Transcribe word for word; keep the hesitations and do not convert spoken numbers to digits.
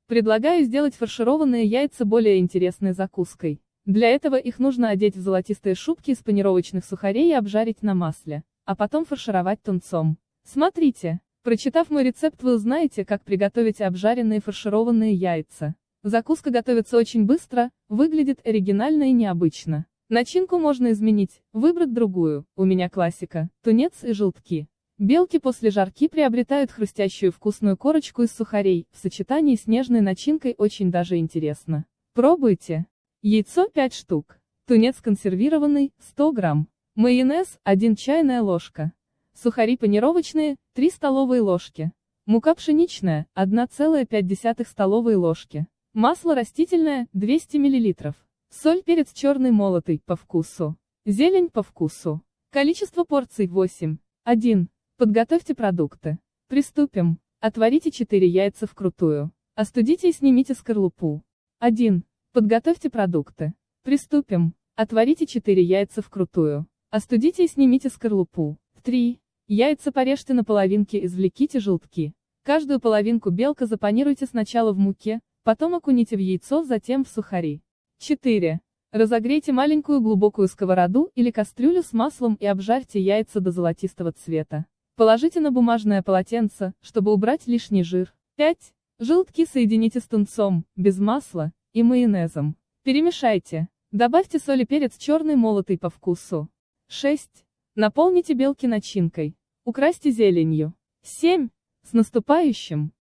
Предлагаю сделать фаршированные яйца более интересной закуской. Для этого их нужно одеть в золотистые шубки из панировочных сухарей и обжарить на масле, а потом фаршировать тунцом. Смотрите, прочитав мой рецепт, вы узнаете, как приготовить обжаренные фаршированные яйца. Закуска готовится очень быстро, выглядит оригинально и необычно. Начинку можно изменить, выбрать другую, у меня классика, тунец и желтки. Белки после жарки приобретают хрустящую вкусную корочку из сухарей, в сочетании с нежной начинкой очень даже интересно. Пробуйте. Яйцо пять штук. Тунец консервированный, сто грамм. Майонез, одна чайная ложка. Сухари панировочные, три столовые ложки. Мука пшеничная, одна целая пять десятых столовые ложки. Масло растительное, двести миллилитров. Соль, перец черный молотый, по вкусу. Зелень по вкусу. Количество порций восемь. один. Подготовьте продукты. Приступим. Отварите четыре яйца вкрутую. Остудите и снимите скорлупу. один. Подготовьте продукты. Приступим. Отварите четыре яйца вкрутую. Остудите и снимите скорлупу. три. Яйца порежьте на половинки, извлеките желтки. Каждую половинку белка запанируйте сначала в муке, потом окуните в яйцо, затем в сухари. четыре. Разогрейте маленькую глубокую сковороду или кастрюлю с маслом и обжарьте яйца до золотистого цвета. Положите на бумажное полотенце, чтобы убрать лишний жир. пять. Желтки соедините с тунцом, без масла, и майонезом. Перемешайте. Добавьте соль и перец черный молотый по вкусу. шесть. Наполните белки начинкой. Украсьте зеленью. семь. С наступающим!